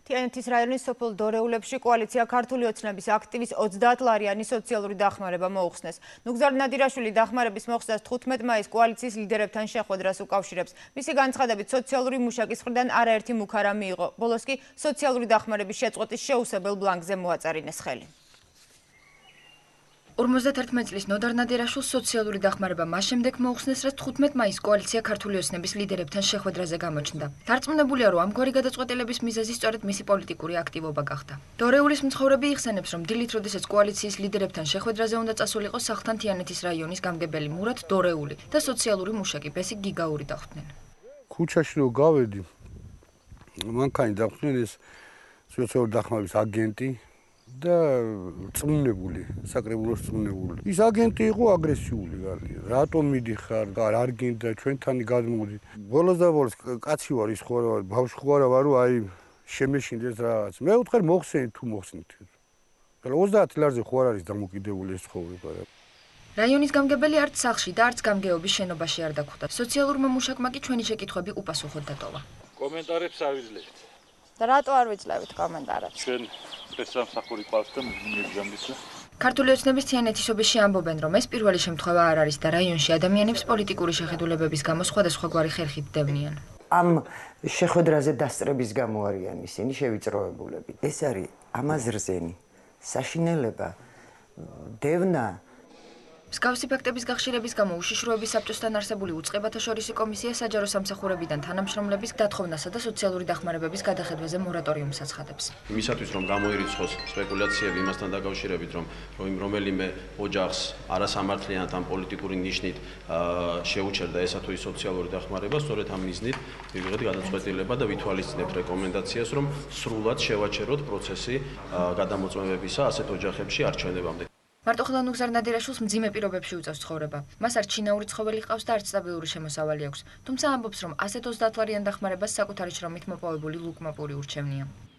თიანეთის რაიონის სოფელ დორეულებში კოალიცია ქართული ოცნების აქტივის 30 ლარიანი სოციალური დახმარება მოუხსნეს. ნუგზარ ნადირაშვილი დახმარების მოხსნას 15 მაისს კოალიციის ლიდერებთან შეხვედრას უკავშირებს. მისი განცხადებით სოციალური მუშაკის მხრიდან არაერთი მუქ არ მიიღო. ბოლოს კი სოციალური დახმარების შეწყვეტის შეუსებელ ბლანკზე მოაწარინეს ხელი. 51 წლის ნოდარ ნადირაშვილს სოციალური დახმარება მას შემდეგ მოუხსნეს, რაც 15 მაისს კოალიცია ქართული ოცნების ლიდერებთან შეხვედრაზე გამოჩნდა. დარწმუნებულია, რომ ამგვარი გადაწყვეტილების მიზეზი სწორედ მისი პოლიტიკური აქტივობა გახდა. დორეულის მცხოვრები იხსენებს, რომ დილით, როდესაც კოალიციის ლიდერებთან შეხვედრაზე უნდა წასულიყო სახლთან თიანეთის რაიონის გამგებელი მურათ დორეული და სოციალური მუშაკი ბესიკ გიგაური დახვდნენ. ქუჩაში რო გავედი, მანქანა დახვდნენ ეს სოციალური დახმარების აგენტი და წმუნებული, საკრებულოს წმუნებული. ის აგენტი იყო აგრესიული გალია. რატომ მიდიხარ? არ გინდა ჩვენთანი გადმოდი. ბოლოს და ბოლოს კაცი ვარ, ის ხო არა, ბავშვი ხო არა ვარ, აი შემეშინდეს რაღაც. მე ვთხარ მოხსენით თუ მოხსნით. 30 ლარზე ხო არ არის დამოკიდებული ეს ცხოვრება. რაიონის გამგებელი არც სახლში და არც გამგეობის შენობაში არ დაგხვდა. სოციალურმა მუშაკმა კი ჩვენი შეკითხვები უპასუხოდ დატოვა. კომენტარებს არ ვიძლევთ. და რატო არ ვიძლევით კომენტარებს? ჩვენ პრესამსახური ყავს და მიგზავნით. ქართული ოცნების თიანეთის ობეში ამბობენ, რომ ეს პირველი შემთხვევა არ არის და რაიონში ადამიანებს პოლიტიკური შეხედულებების გამო სხვადასხვაგვარი ხერხით დევნიან. ამ შეხვედრაზე დასწრების გამო არიან ისინი შევიწროებულები. ეს არის ამაზრზენი, საშინელება, დევნა. მსგავსი ფაქტების გახშირების გამო უშიშროების საბჭოსთან არსებული უწყებათაშორისი კომისია საჯარო სამსახურებიდან თანამშრომლების დათხოვნასა და სოციალური დახმარებების გადახედვაზე მორატორიუმს აცხადებს. იმისათვის რომ გამოირიცხოს სპეკულაციები იმასთან დაკავშირებით, რომ რომელიმე ოჯახს არასამართლიანად ამ პოლიტიკური ნიშნით შეუჩერდა ესა თუ ის სოციალური დახმარება, სწორედ ამ მიზნით მივიღეთ გადაწყვეტილება და ვითვალისწინებთ რეკომენდაციას, რომ სრულად შევაჩეროთ პროცესი გადამოწმებებისა ასეთ ოჯახებში არჩევნებამდე. მარტოხელა ნუგზარ ნადირაშვილს მძიმე პირობებში უწევს ცხოვრება. მას არც ჩინაური ცხოველი ჰყავს და არც სტაბილური შემოსავალი აქვს. თუმცა ამბობს, რომ ასეთ 30 ლარიან დახმარებას საკუთარი შრომით მოპოვებული ლუკმაპური ურჩევნია.